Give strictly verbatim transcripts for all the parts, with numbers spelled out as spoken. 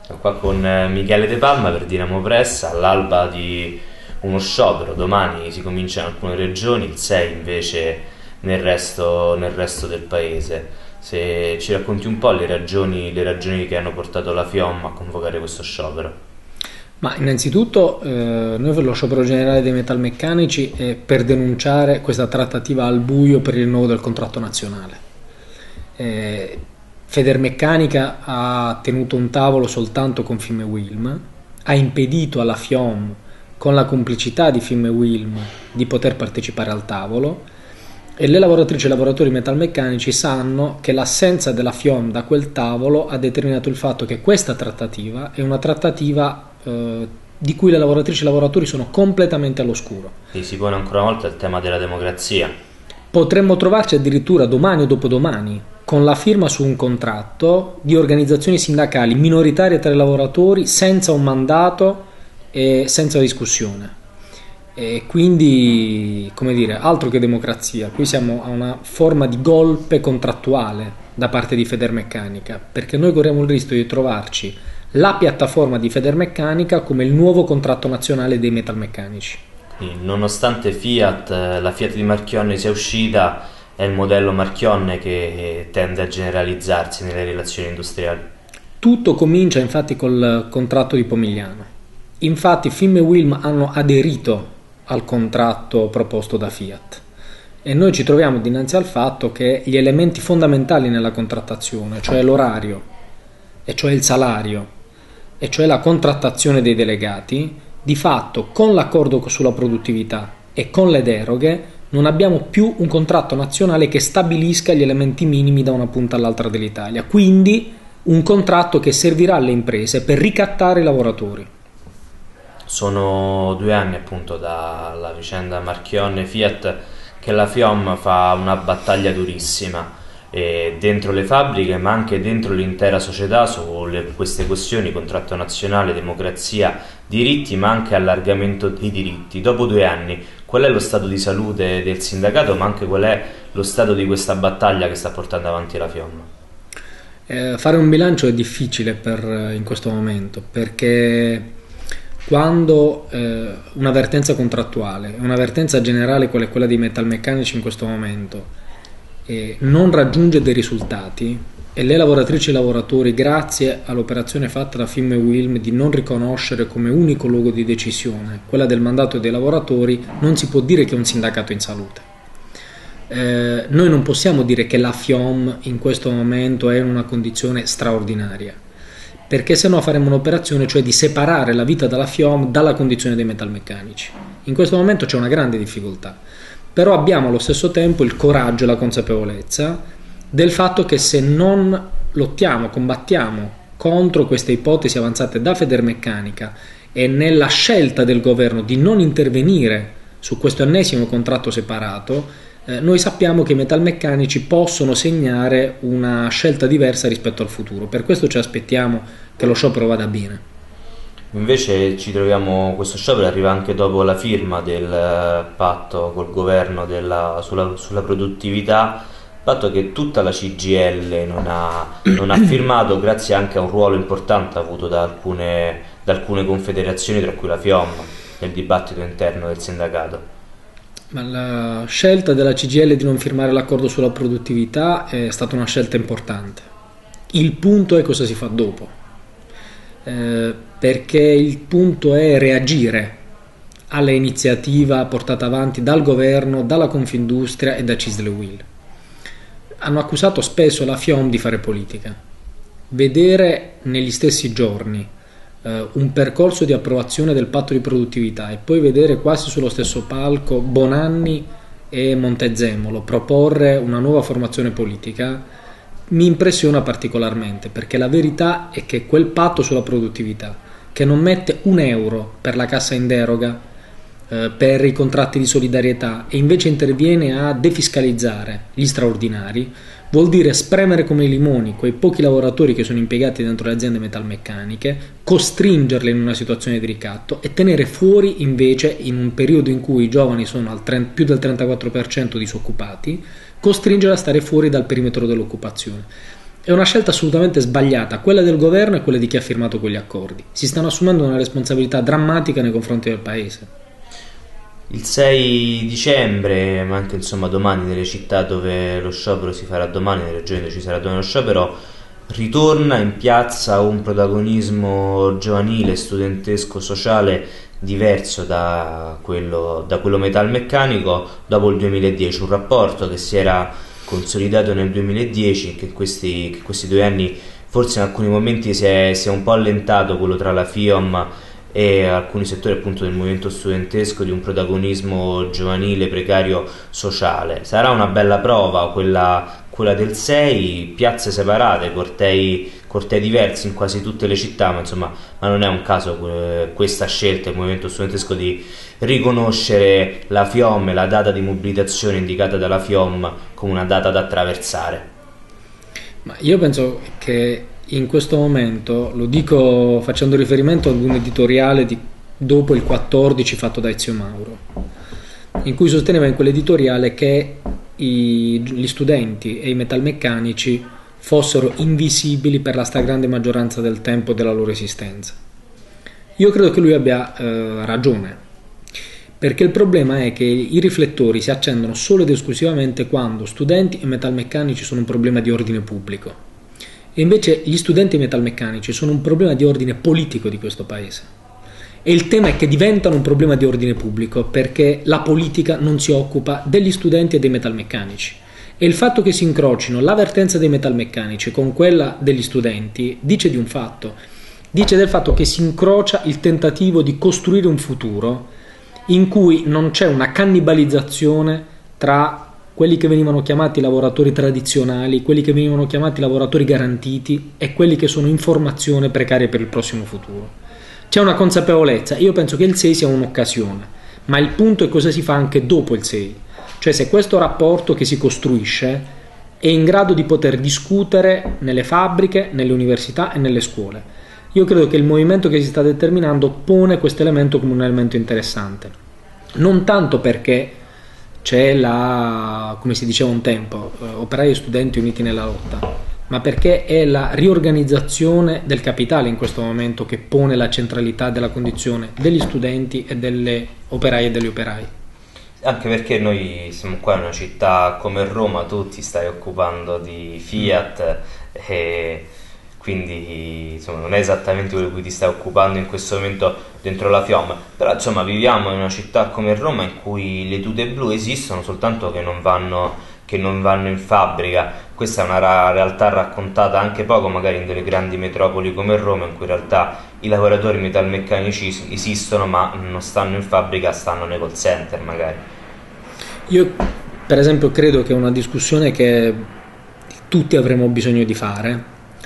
Sono qua con eh, Michele De Palma per Dinamo Press all'alba di uno sciopero. Domani si comincia in alcune regioni, il sei invece nel resto, nel resto del paese. Se ci racconti un po' le ragioni, le ragioni che hanno portato la FIOM a convocare questo sciopero. Ma innanzitutto eh, noi per lo sciopero generale dei metalmeccanici è per denunciare questa trattativa al buio per il rinnovo del contratto nazionale. Eh, Federmeccanica ha tenuto un tavolo soltanto con Fimewilm, ha impedito alla FIOM, con la complicità di Fimewilm, di poter partecipare al tavolo, e le lavoratrici e i lavoratori metalmeccanici sanno che l'assenza della FIOM da quel tavolo ha determinato il fatto che questa trattativa è una trattativa eh, di cui le lavoratrici e i lavoratori sono completamente all'oscuro. E si pone ancora una volta il tema della democrazia. Potremmo trovarci addirittura domani o dopodomani con la firma su un contratto di organizzazioni sindacali minoritarie tra i lavoratori senza un mandato e senza discussione. E quindi, come dire, altro che democrazia. Qui siamo a una forma di golpe contrattuale da parte di Federmeccanica, perché noi corriamo il rischio di trovarci la piattaforma di Federmeccanica come il nuovo contratto nazionale dei metalmeccanici. Nonostante Fiat, la Fiat di Marchionne sia uscita, è il modello Marchionne che tende a generalizzarsi nelle relazioni industriali. Tutto comincia infatti col contratto di Pomigliano. Infatti Fimewilm hanno aderito al contratto proposto da Fiat e noi ci troviamo dinanzi al fatto che gli elementi fondamentali nella contrattazione, cioè l'orario e cioè il salario e cioè la contrattazione dei delegati, di fatto con l'accordo sulla produttività e con le deroghe non abbiamo più un contratto nazionale che stabilisca gli elementi minimi da una punta all'altra dell'Italia, quindi un contratto che servirà alle imprese per ricattare i lavoratori. Sono due anni appunto dalla vicenda Marchionne Fiat che la FIOM fa una battaglia durissima e dentro le fabbriche ma anche dentro l'intera società su le, queste questioni: contratto nazionale, democrazia, diritti ma anche allargamento dei diritti. Dopo due anni qual è lo stato di salute del sindacato, ma anche qual è lo stato di questa battaglia che sta portando avanti la FIOM? Eh, fare un bilancio è difficile per, in questo momento, perché quando eh, un'avvertenza contrattuale, un'avvertenza generale qual è quella dei metalmeccanici in questo momento, eh, non raggiunge dei risultati e le lavoratrici e i lavoratori, grazie all'operazione fatta da Fimewilm di non riconoscere come unico luogo di decisione quella del mandato dei lavoratori, non si può dire che è un sindacato in salute. Eh, noi non possiamo dire che la FIOM in questo momento è in una condizione straordinaria, perché se no faremo un'operazione, cioè di separare la vita della FIOM dalla condizione dei metalmeccanici. In questo momento c'è una grande difficoltà, però abbiamo allo stesso tempo il coraggio e la consapevolezza del fatto che se non lottiamo, combattiamo contro queste ipotesi avanzate da Federmeccanica e nella scelta del governo di non intervenire su questo ennesimo contratto separato, eh, noi sappiamo che i metalmeccanici possono segnare una scelta diversa rispetto al futuro. Per questo ci aspettiamo che lo sciopero vada bene. Invece ci troviamo, questo sciopero arriva anche dopo la firma del patto col governo della, sulla, sulla produttività, patto che tutta la C G I L non ha, non ha firmato, grazie anche a un ruolo importante avuto da alcune, da alcune confederazioni, tra cui la FIOM, nel dibattito interno del sindacato. Ma la scelta della C G I L di non firmare l'accordo sulla produttività è stata una scelta importante. Il punto è cosa si fa dopo, eh, perché il punto è reagire alla iniziativa portata avanti dal governo, dalla Confindustria e da Cisle Will. Hanno accusato spesso la FIOM di fare politica. Vedere negli stessi giorni eh, un percorso di approvazione del patto di produttività e poi vedere quasi sullo stesso palco Bonanni e Montezemolo proporre una nuova formazione politica mi impressiona particolarmente, perché la verità è che quel patto sulla produttività, che non mette un euro per la cassa in deroga, per i contratti di solidarietà, e invece interviene a defiscalizzare gli straordinari, vuol dire spremere come i limoni quei pochi lavoratori che sono impiegati dentro le aziende metalmeccaniche, costringerli in una situazione di ricatto e tenere fuori invece, in un periodo in cui i giovani sono al trenta, più del trentaquattro per cento disoccupati, costringere a stare fuori dal perimetro dell'occupazione. È una scelta assolutamente sbagliata, quella del governo e quella di chi ha firmato quegli accordi. Si stanno assumendo una responsabilità drammatica nei confronti del paese. Il sei dicembre, ma anche insomma domani nelle città dove lo sciopero si farà domani, nelle regioni dove ci sarà domani lo sciopero, ritorna in piazza un protagonismo giovanile, studentesco, sociale diverso da quello, da quello metalmeccanico dopo il duemiladieci, un rapporto che si era consolidato nel duemiladieci, che questi, che questi due anni forse in alcuni momenti si è, si è un po' allentato, quello tra la FIOM e alcuni settori appunto del movimento studentesco, di un protagonismo giovanile, precario, sociale. Sarà una bella prova quella, quella del sei, piazze separate, cortei, cortei diversi in quasi tutte le città, ma insomma ma non è un caso eh, questa scelta del movimento studentesco di riconoscere la FIOM e la data di mobilitazione indicata dalla FIOM come una data da attraversare. Ma io penso che in questo momento, lo dico facendo riferimento ad un editoriale di, dopo il quattordici fatto da Ezio Mauro, in cui sosteneva in quell'editoriale che i, gli studenti e i metalmeccanici fossero invisibili per la stragrande maggioranza del tempo della loro esistenza. Io credo che lui abbia eh, ragione, perché il problema è che i riflettori si accendono solo ed esclusivamente quando studenti e metalmeccanici sono un problema di ordine pubblico. E invece gli studenti metalmeccanici sono un problema di ordine politico di questo paese. E il tema è che diventano un problema di ordine pubblico perché la politica non si occupa degli studenti e dei metalmeccanici. E il fatto che si incrocino la vertenza dei metalmeccanici con quella degli studenti dice di un fatto. Dice del fatto che si incrocia il tentativo di costruire un futuro in cui non c'è una cannibalizzazione tra quelli che venivano chiamati lavoratori tradizionali, quelli che venivano chiamati lavoratori garantiti e quelli che sono in formazione precaria per il prossimo futuro. C'è una consapevolezza, io penso che il sei sia un'occasione, ma il punto è cosa si fa anche dopo il sei, cioè se questo rapporto che si costruisce è in grado di poter discutere nelle fabbriche, nelle università e nelle scuole. Io credo che il movimento che si sta determinando pone questo elemento come un elemento interessante, non tanto perché c'è la, come si diceva un tempo, eh, operai e studenti uniti nella lotta, ma perché è la riorganizzazione del capitale in questo momento che pone la centralità della condizione degli studenti e delle operai e degli operai. Anche perché noi siamo qua in una città come Roma, tu ti stai occupando di Fiat e quindi insomma non è esattamente quello di cui ti stai occupando in questo momento dentro la FIOM, però insomma viviamo in una città come Roma in cui le tute blu esistono, soltanto che non vanno, che non vanno in fabbrica. Questa è una ra- realtà raccontata anche poco magari in delle grandi metropoli come Roma, in cui in realtà i lavoratori metalmeccanici esistono ma non stanno in fabbrica, stanno nei call center magari. Io per esempio credo che una discussione che tutti avremo bisogno di fare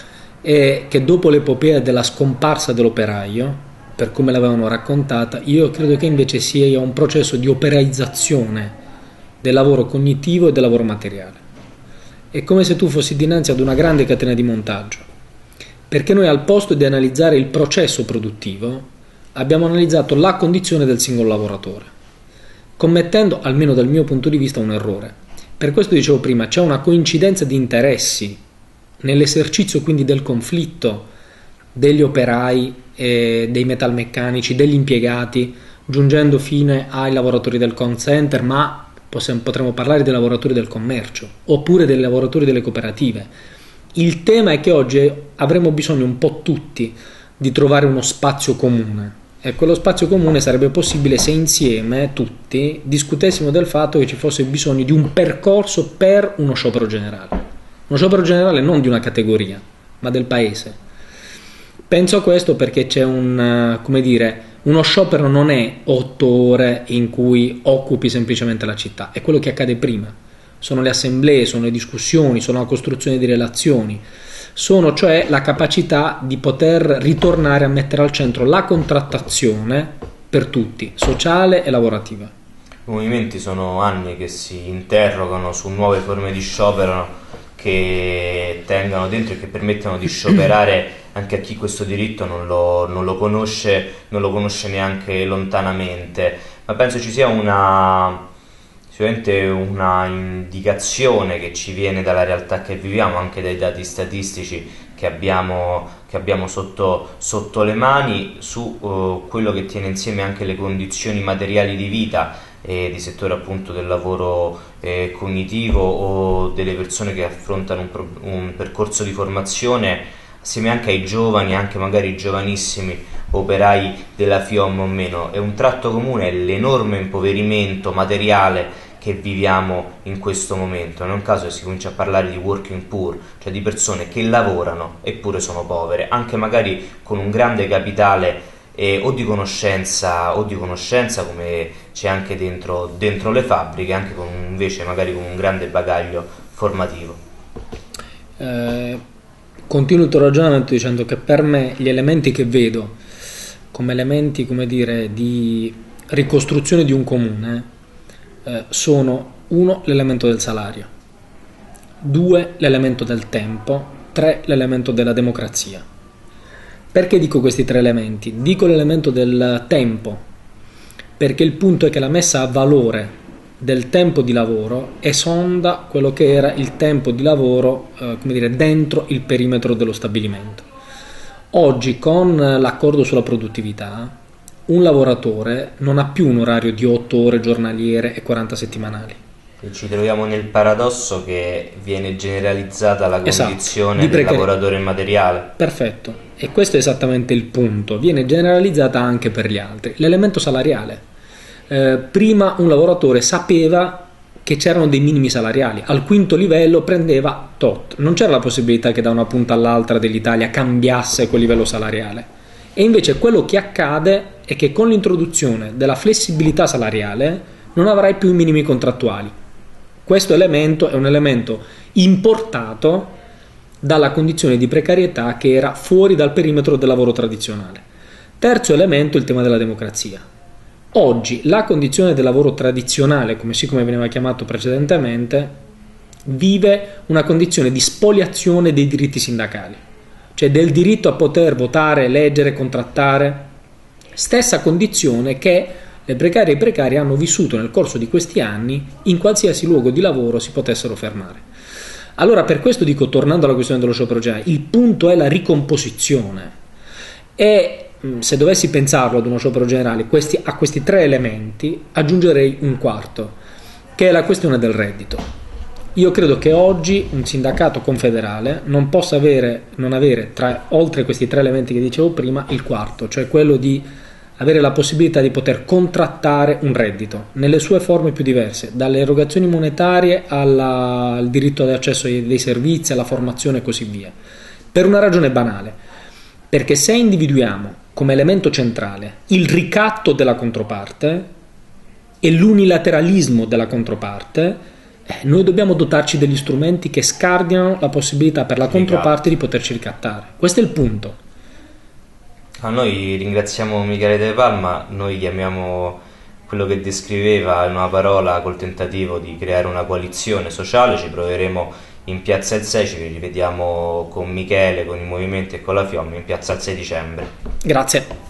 è che dopo l'epopea della scomparsa dell'operaio, per come l'avevano raccontata, io credo che invece sia un processo di operaizzazione del lavoro cognitivo e del lavoro materiale. È come se tu fossi dinanzi ad una grande catena di montaggio, perché noi al posto di analizzare il processo produttivo abbiamo analizzato la condizione del singolo lavoratore, commettendo, almeno dal mio punto di vista, un errore. Per questo dicevo prima, c'è una coincidenza di interessi nell'esercizio quindi del conflitto degli operai, e dei metalmeccanici, degli impiegati, giungendo fine ai lavoratori del call center, ma possiamo, potremmo parlare dei lavoratori del commercio oppure dei lavoratori delle cooperative. Il tema è che oggi avremo bisogno un po' tutti di trovare uno spazio comune, e quello spazio comune sarebbe possibile se insieme tutti discutessimo del fatto che ci fosse bisogno di un percorso per uno sciopero generale, uno sciopero generale non di una categoria ma del paese. Penso a questo perché c'è un, come dire, uno sciopero non è otto ore in cui occupi semplicemente la città, è quello che accade prima. Sono le assemblee, sono le discussioni, sono la costruzione di relazioni, sono cioè la capacità di poter ritornare a mettere al centro la contrattazione per tutti, sociale e lavorativa. I movimenti sono anni che si interrogano su nuove forme di sciopero che tengano dentro e che permettano di scioperare anche a chi questo diritto non lo, non lo conosce, non lo conosce neanche lontanamente. Ma penso ci sia una, sicuramente una indicazione che ci viene dalla realtà che viviamo, anche dai dati statistici che abbiamo, che abbiamo sotto, sotto le mani, su uh, quello che tiene insieme anche le condizioni materiali di vita e di settore appunto del lavoro eh, cognitivo o delle persone che affrontano un, pro- un percorso di formazione, assieme anche ai giovani, anche magari giovanissimi operai della FIOM o meno. È un tratto comune, è l'enorme impoverimento materiale che viviamo in questo momento. Non è un caso che si comincia a parlare di working poor, cioè di persone che lavorano eppure sono povere, anche magari con un grande capitale eh, o di conoscenza o di conoscenza come c'è anche dentro, dentro le fabbriche, anche con invece magari con un grande bagaglio formativo. Eh, continuo il tuo ragionamento dicendo che per me gli elementi che vedo come elementi, come dire, di ricostruzione di un comune eh, sono: uno, l'elemento del salario; due, l'elemento del tempo; tre, l'elemento della democrazia. Perché dico questi tre elementi? Dico l'elemento del tempo perché il punto è che la messa a valore del tempo di lavoro esonda quello che era il tempo di lavoro eh, come dire, dentro il perimetro dello stabilimento. Oggi, con l'accordo sulla produttività, un lavoratore non ha più un orario di otto ore giornaliere e quaranta settimanali. E ci troviamo nel paradosso che viene generalizzata la condizione esatto, del lavoratore immateriale. Perfetto, e questo è esattamente il punto. Viene generalizzata anche per gli altri. L'elemento salariale. Eh, prima un lavoratore sapeva che c'erano dei minimi salariali, al quinto livello prendeva tot, non c'era la possibilità che da una punta all'altra dell'Italia cambiasse quel livello salariale. E invece quello che accade è che con l'introduzione della flessibilità salariale non avrai più i minimi contrattuali. Questo elemento è un elemento importato dalla condizione di precarietà che era fuori dal perimetro del lavoro tradizionale. Terzo elemento, il tema della democrazia. Oggi la condizione del lavoro tradizionale, come sì come veniva chiamato precedentemente, vive una condizione di spoliazione dei diritti sindacali, cioè del diritto a poter votare, leggere, contrattare, stessa condizione che le precarie e i precari hanno vissuto nel corso di questi anni in qualsiasi luogo di lavoro si potessero fermare. Allora, per questo dico, tornando alla questione dello sciopero generale, il punto è la ricomposizione. E se dovessi pensarlo ad uno sciopero generale, questi, a questi tre elementi aggiungerei un quarto, che è la questione del reddito. Io credo che oggi un sindacato confederale non possa avere, non avere tra, oltre questi tre elementi che dicevo prima, il quarto, cioè quello di avere la possibilità di poter contrattare un reddito nelle sue forme più diverse, dalle erogazioni monetarie alla, al diritto di accesso ai dei servizi, alla formazione e così via, per una ragione banale, perché se individuiamo come elemento centrale il ricatto della controparte e l'unilateralismo della controparte, eh, noi dobbiamo dotarci degli strumenti che scardinano la possibilità per la controparte di poterci ricattare. Questo è il punto. A noi ringraziamo Michele De Palma, noi chiamiamo quello che descriveva in una parola col tentativo di creare una coalizione sociale. Ci proveremo in piazza il sei, ci rivediamo con Michele, con i movimenti e con la FIOM in piazza il sei dicembre. Grazie.